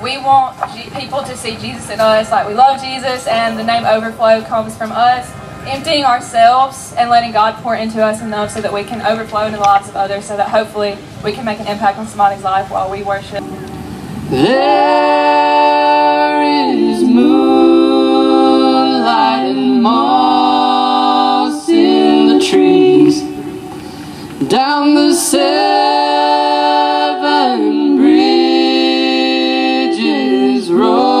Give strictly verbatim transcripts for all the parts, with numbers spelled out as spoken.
we want G people to see Jesus in us. Like, we love Jesus, and the name Overflow comes from us emptying ourselves and letting God pour into us enough so that we can overflow into the lives of others, so that hopefully we can make an impact on somebody's life while we worship. There is moonlight and moss in the trees down the seven bridges road.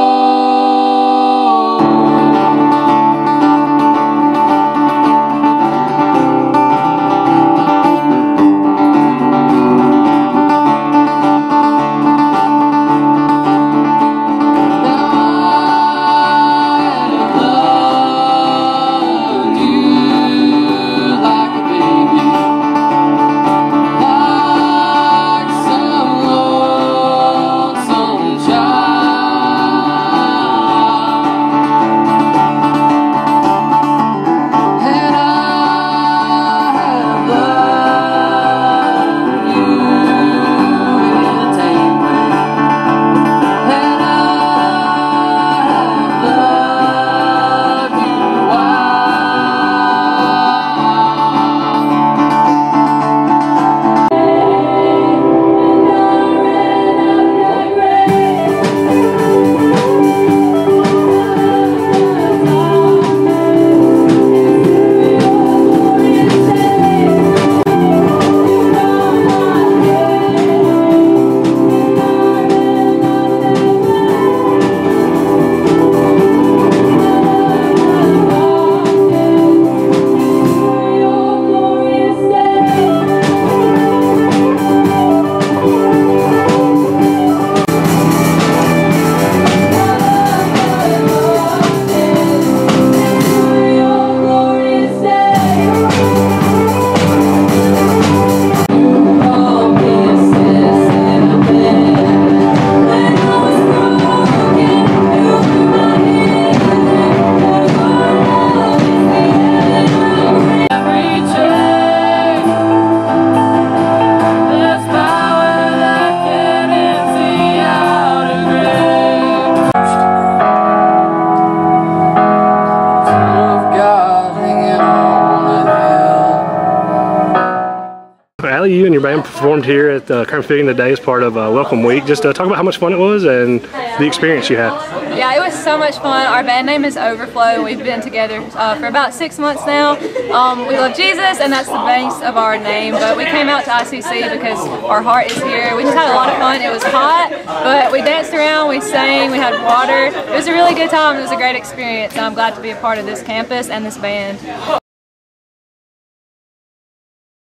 You and your band performed here at the Pavilion today as part of uh, Welcome Week. Just uh, talk about how much fun it was and the experience you had. Yeah, it was so much fun. Our band name is Overflow. We've been together uh, for about six months now. Um, we love Jesus, and that's the base of our name. But we came out to I C C because our heart is here. We just had a lot of fun. It was hot, but we danced around, we sang, we had water. It was a really good time. It was a great experience. I'm glad to be a part of this campus and this band.